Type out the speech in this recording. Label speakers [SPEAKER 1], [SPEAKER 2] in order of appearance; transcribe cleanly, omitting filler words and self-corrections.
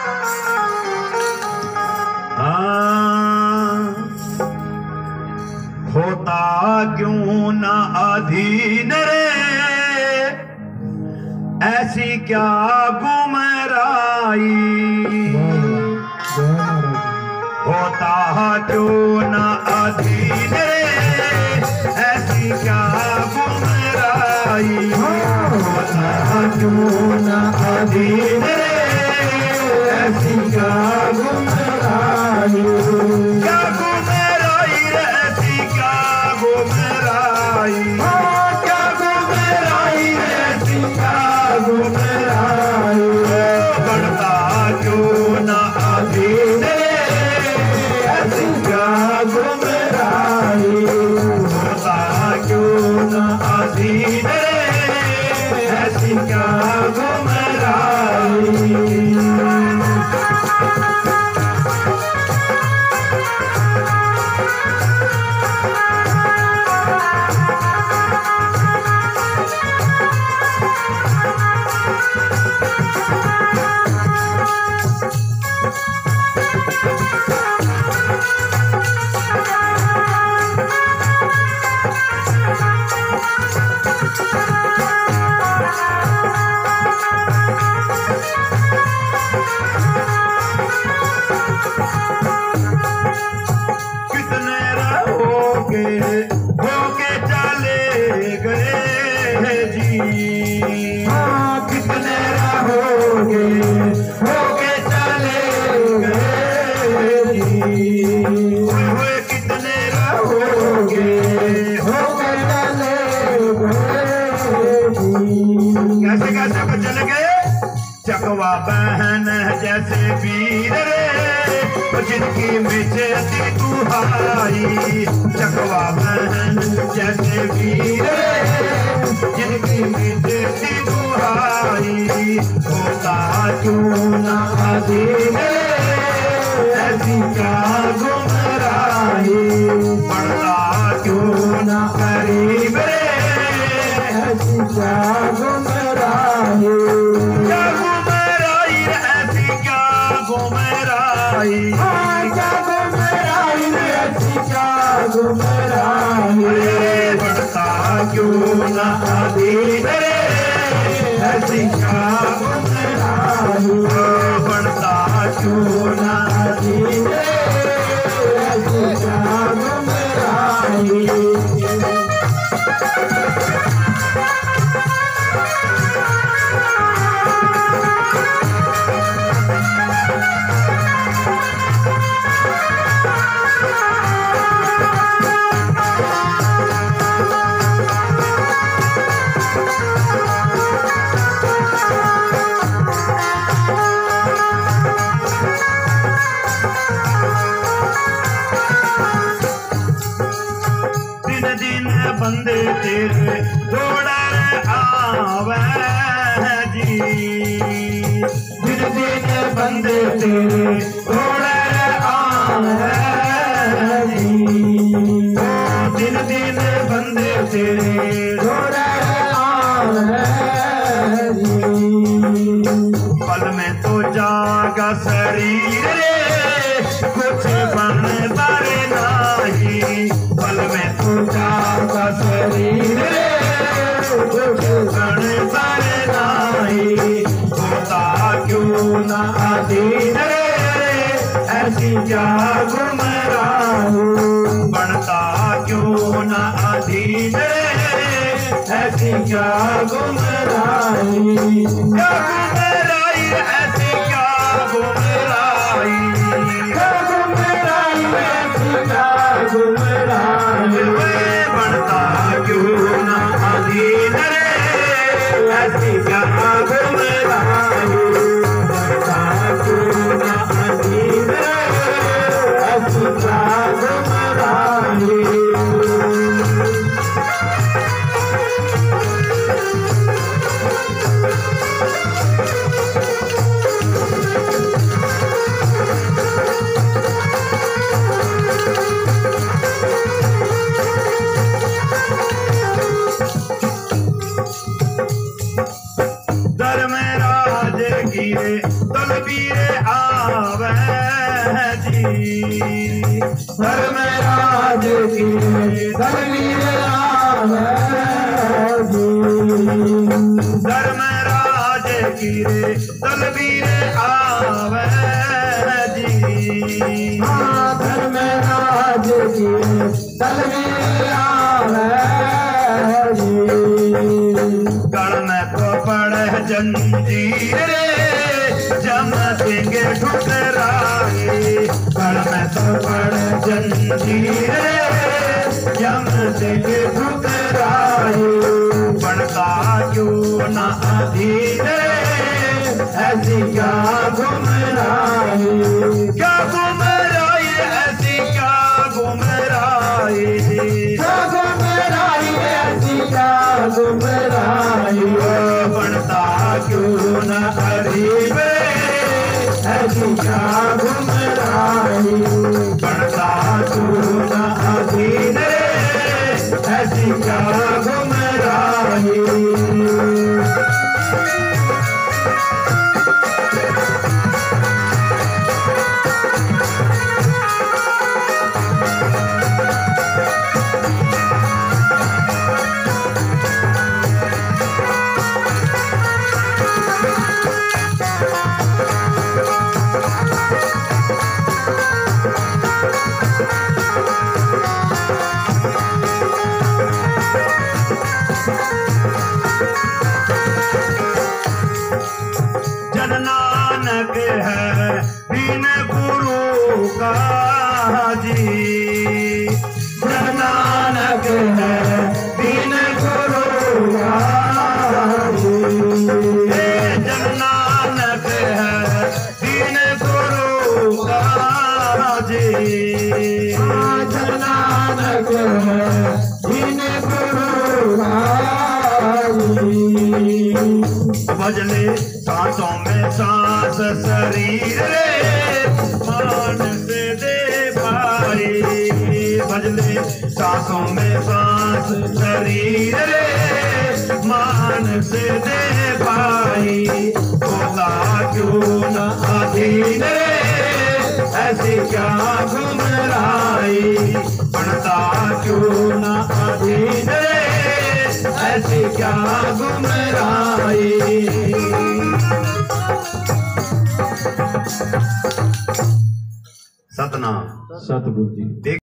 [SPEAKER 1] होता क्यों न अधीन रे, ऐसी क्या गुमराई। होता क्यों न अधीन रे, ऐसी क्या गुमराई। होता क्यों न अधीन रे, ऐसी क्या गुमराई। क्या गुमराई रे, ऐसी क्या गुमराई। क्या गुमराई रे, ऐसी क्या गुमराई। बढ़ता क्यों न अधीन रे, ऐसी क्या गुमराई। होता क्यों न अधीन रे, ऐसी क्या गुमराई। होके चले गए जी। हाँ कितने रहोगे, होके चले गए जी। हुए कितने रहोगे, होके चले गए जी। कैसे कैसे को चले गए। चकवा बहन जैसे वीर रे, जिनकी मिचती दुहाई। चकवा बहन जैसे वीर रे, जिनकी मिचती दुहाई। होता क्यों न अधीन रे, ऐसी क्या गुमराई। बढ़ता क्यों न करीब रे, ऐसी क्या गुमराई। क्या गुमराई रे, ऐसी क्या गुमराई। क्या गुमराई रे, ऐसी क्या गुमराई। बढ़ता क्यों न अधीन रे, ऐसी क्या गुमराई। बढ़ता क्यों न अधीन रे, ऐसी क्या गुमराई। बंदे तेरे दौड़ आवे जी। दिन दिन बंदे तेरे दौड़ आवे जी। दिन दिन बंदे तेरे दौड़ आवे जी। पल में तो जागा शरीर रे, कुछ बन तारे नाही। पल में तो जागा शरीर रे, कुछ बन तारे नाही। होता क्यों न अधीन रे, ऐसी क्या गुमराई। बढ़ता क्यों न अधीन रे, ऐसी क्या गुमराई। क्या गुमराई ऐसी क्या गुमराई। क्या गुमराई ऐसी क्या गुमराई। बढ़ता क्यों न अधीन रे, ऐसी क्या गुमराई। बढ़ता क्यों न अधीन रे, ऐसी क्या गुमराई। दलवीर आवे जी
[SPEAKER 2] धर्मराज की दलवीर आवे जी
[SPEAKER 1] धर्मराज की रे दलवीर आवे जी
[SPEAKER 2] धर्मराज की दलवीर आवे जी
[SPEAKER 1] गण में तो पड़े जंजीर रे जम सिंह ठुकराए गण में तो पड़े जंजीर रे जम सिंह ठुकराए बनता क्यों ना अधीर ऐसी क्या गुमराही क्या गुमराही ऐसी क्या गुमराही
[SPEAKER 2] क्या गुमराही ऐसी क्या गुमराही
[SPEAKER 1] बनता क्यों न अधीर
[SPEAKER 2] ऐसी क्या गुमराही
[SPEAKER 1] बनता क्यों न अधीर
[SPEAKER 2] ऐसी क्या गुमराही
[SPEAKER 1] जन नानक है बिन गुरु का जी
[SPEAKER 2] जन नानक है बिन गुरु का जी
[SPEAKER 1] जन नानक है बिन गुरु का जी
[SPEAKER 2] जन नानक है बिन गुरु का जी
[SPEAKER 1] भजले सांसों में सांस शरीर रे मान से दे पाए भजले सांसों में सांस शरीर रे मान से दे पाए होता क्यों न अधीन रे ऐसी क्या गुमराही बनता क्यों न अधीन रे ऐसी क्या गुमराही सतनाम
[SPEAKER 2] सतगुरु जी।